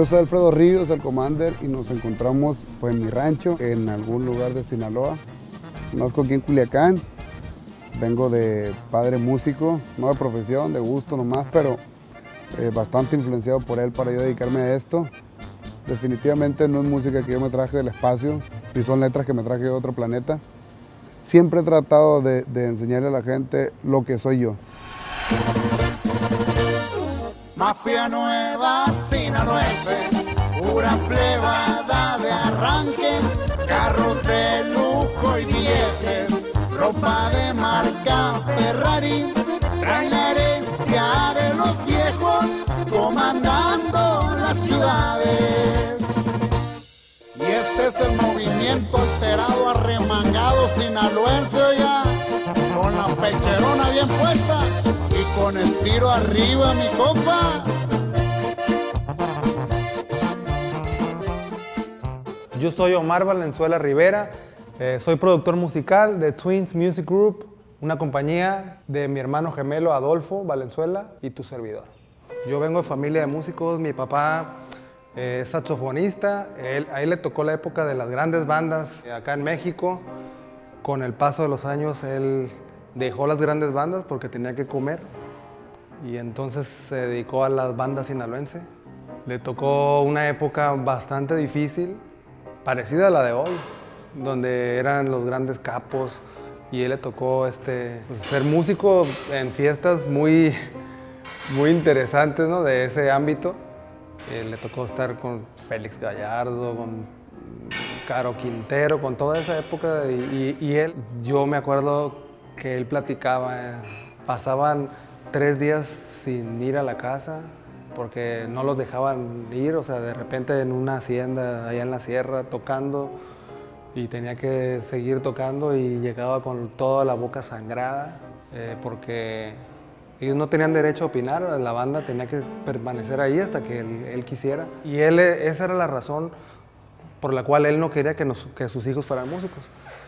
Yo soy Alfredo Ríos, el Commander, y nos encontramos pues, en mi rancho, en algún lugar de Sinaloa. Nazco aquí en Culiacán. Vengo de padre músico, no de profesión, de gusto nomás, pero bastante influenciado por él para yo dedicarme a esto. Definitivamente no es música que yo me traje del espacio, y son letras que me traje de otro planeta. Siempre he tratado de enseñarle a la gente lo que soy yo. Mafia nueva, sinaloense, pura plebada de arranque, carros de lujo y billetes, ropa de marca Ferrari, traen la herencia de los viejos, comandando las ciudades. Y este es el movimiento alterado, arremangado, sinaloense ya, con la pecherona bien puesta. Con el tiro arriba, mi compa. Yo soy Omar Valenzuela Rivera, soy productor musical de Twins Music Group, una compañía de mi hermano gemelo Adolfo Valenzuela y tu servidor. Yo vengo de familia de músicos, mi papá es saxofonista, a él le tocó la época de las grandes bandas acá en México. Con el paso de los años él dejó las grandes bandas porque tenía que comer. Y entonces se dedicó a las bandas sinaloenses. Le tocó una época bastante difícil, parecida a la de hoy, donde eran los grandes capos y él le tocó ser músico en fiestas muy interesantes, ¿no? De ese ámbito. Le tocó estar con Félix Gallardo, con Caro Quintero, con toda esa época y él, yo me acuerdo que él platicaba, pasaban 3 días sin ir a la casa porque no los dejaban ir, o sea, de repente en una hacienda allá en la sierra tocando y tenía que seguir tocando y llegaba con toda la boca sangrada porque ellos no tenían derecho a opinar, la banda tenía que permanecer ahí hasta que él quisiera. Y esa era la razón por la cual él no quería que sus hijos fueran músicos.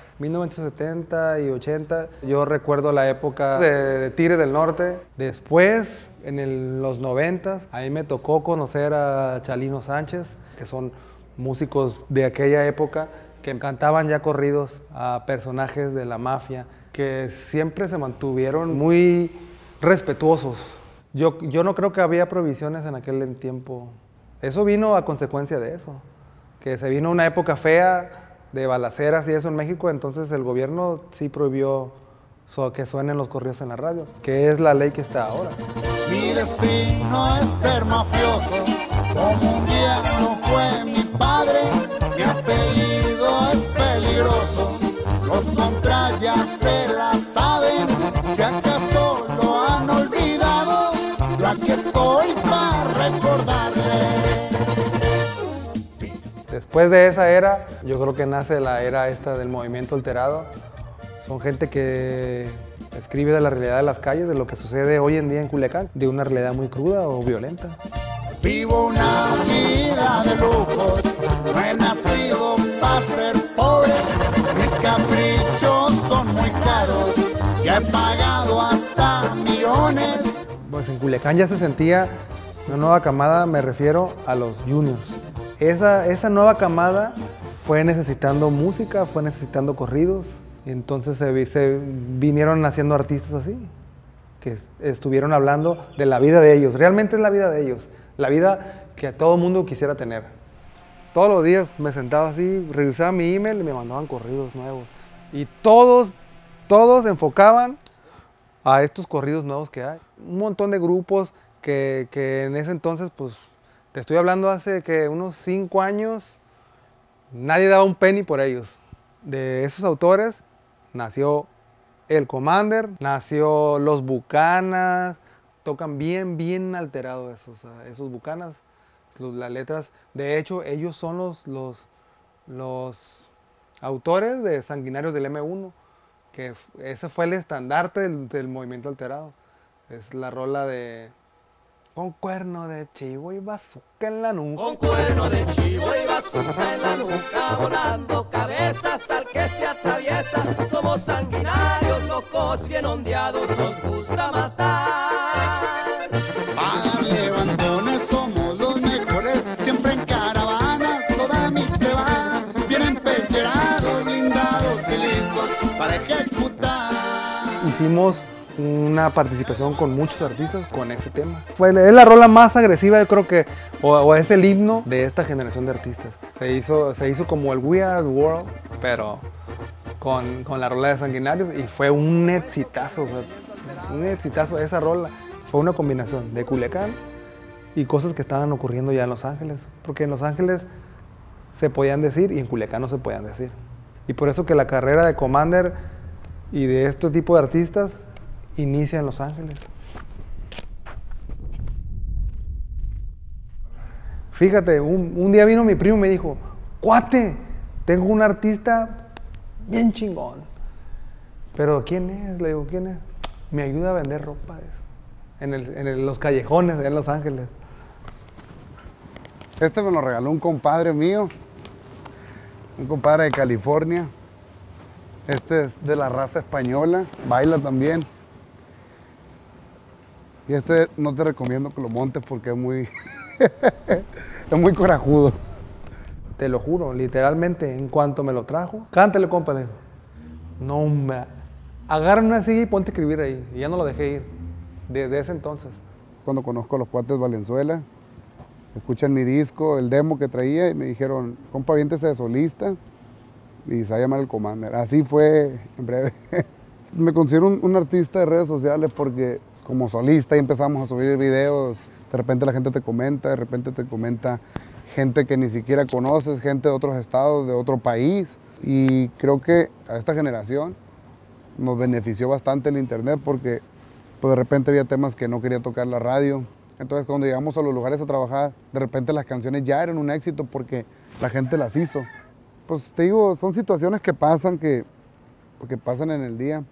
1970 y 80, yo recuerdo la época de Tigres del Norte. Después, en los 90, ahí me tocó conocer a Chalino Sánchez, que son músicos de aquella época, que cantaban ya corridos a personajes de la mafia, que siempre se mantuvieron muy respetuosos. Yo no creo que había prohibiciones en aquel tiempo. Eso vino a consecuencia de eso, que se vino una época fea, de balaceras y eso en México, entonces el gobierno sí prohibió que suenen los corridos en la radio, que es la ley que está ahora. Mi destino es ser mafioso, como un día no fue mi padre, mi apellido es peligroso, los contras ya se la saben, si acaso lo han olvidado, yo aquí estoy para recordarle. Después de esa era, yo creo que nace la era esta del movimiento alterado. Son gente que escribe de la realidad de las calles, de lo que sucede hoy en día en Culiacán, de una realidad muy cruda o violenta. Vivo una vida de lujos, no he nacido para ser pobre, mis caprichos son muy caros, ya he pagado hasta millones. Pues en Culiacán ya se sentía una nueva camada, me refiero a los juniors. Esa nueva camada fue necesitando música, fue necesitando corridos, y entonces se vinieron haciendo artistas así, que estuvieron hablando de la vida de ellos. Realmente es la vida de ellos, la vida que todo mundo quisiera tener. Todos los días me sentaba así, revisaba mi email y me mandaban corridos nuevos. Y todos enfocaban a estos corridos nuevos que hay. Un montón de grupos que en ese entonces, pues, te estoy hablando hace que unos 5 años, nadie daba un penny por ellos. De esos autores nació el Commander, nació los Bucanas, tocan bien alterado esos Bucanas, las letras. De hecho, ellos son los autores de Sanguinarios del M1, que ese fue el estandarte del movimiento alterado. Es la rola de... Con cuerno de chivo y bazooka en la nuca. Con cuerno de chivo y bazooka en la nuca, volando cabezas al que se atraviesa. Somos sanguinarios, locos, bien ondeados, nos gusta matar. Para levantones somos los mejores, siempre hicimos una participación con muchos artistas con ese tema. Es la rola más agresiva, yo creo que, o es el himno de esta generación de artistas. Se hizo como el We Are the World, pero con la rola de Sanguinarios, y fue un exitazo, o sea, un exitazo. Esa rola fue una combinación de Culiacán y cosas que estaban ocurriendo ya en Los Ángeles, porque en Los Ángeles se podían decir y en Culiacán no se podían decir. Y por eso que la carrera de Commander y de este tipo de artistas inicia en Los Ángeles. Fíjate, un día vino mi primo y me dijo, cuate, tengo un artista bien chingón. Pero ¿quién es? Le digo, ¿quién es? Me ayuda a vender ropa en los callejones en Los Ángeles. Este me lo regaló un compadre mío, un compadre de California. Este es de la raza española, baila también. Y este no te recomiendo que lo montes porque es muy, es muy corajudo. Te lo juro, literalmente, en cuanto me lo trajo, cántale, compa. No, me agarra una silla y ponte a escribir ahí. Y ya no lo dejé ir, desde ese entonces. Cuando conozco a los cuates Valenzuela, escuchan mi disco, el demo que traía, y me dijeron, compa, aviéntese de solista y se va a llamar El Commander. Así fue, en breve. Me considero un artista de redes sociales porque como solista y empezamos a subir videos, de repente la gente te comenta, de repente te comenta gente que ni siquiera conoces, gente de otros estados, de otro país. Y creo que a esta generación nos benefició bastante el internet porque pues, de repente había temas que no quería tocar la radio. Entonces cuando llegamos a los lugares a trabajar, de repente las canciones ya eran un éxito porque la gente las hizo. Pues te digo, son situaciones que pasan, que pasan en el día.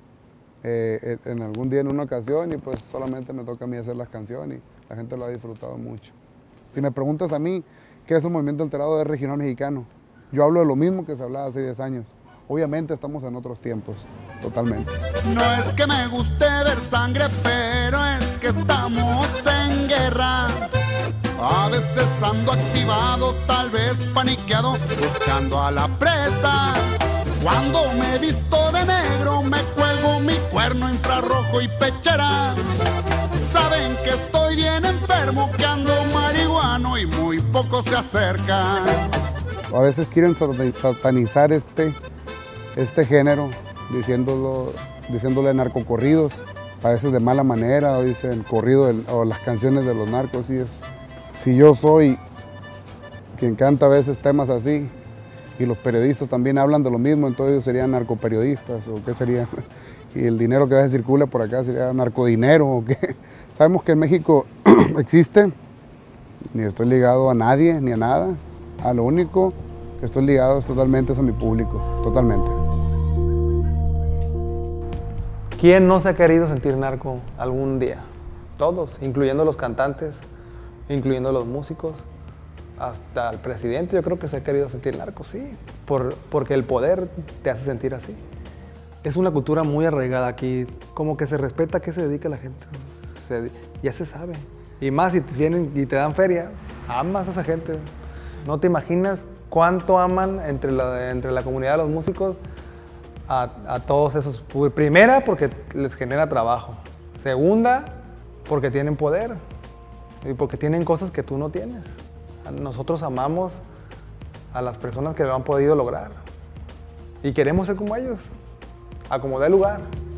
En algún día, en una ocasión, y pues solamente me toca a mí hacer las canciones y la gente lo ha disfrutado mucho. Si me preguntas a mí, ¿qué es un movimiento alterado de regional mexicano? Yo hablo de lo mismo que se hablaba hace 10 años. Obviamente estamos en otros tiempos, totalmente. No es que me guste ver sangre, pero es que estamos en guerra. A veces ando activado, tal vez paniqueado, buscando a la presa. Cuando me visto de negro, me cuelgo mi cuerno infrarrojo y pechera. Saben que estoy bien enfermo, que ando marihuano y muy pocos se acercan. A veces quieren satanizar este género, diciéndole narcocorridos, a veces de mala manera, o dicen corrido o las canciones de los narcos. Y si yo soy quien canta a veces temas así, y los periodistas también hablan de lo mismo, entonces ellos serían narcoperiodistas, o qué sería, y el dinero que a veces circula por acá sería narcodinero, o qué. Sabemos que en México existe, ni estoy ligado a nadie, ni a nada, a lo único que estoy ligado es totalmente a mi público, totalmente. ¿Quién no se ha querido sentir narco algún día? Todos, incluyendo los cantantes, incluyendo los músicos. Hasta el presidente yo creo que se ha querido sentir narco, sí, porque el poder te hace sentir así. Es una cultura muy arraigada aquí, como que se respeta a qué se dedica la gente. Ya se sabe. Y más si vienen y te dan feria, amas a esa gente. No te imaginas cuánto aman entre la comunidad de los músicos a todos esos. Primera, porque les genera trabajo. Segunda, porque tienen poder y porque tienen cosas que tú no tienes. Nosotros amamos a las personas que lo han podido lograr y queremos ser como ellos, a como dé lugar.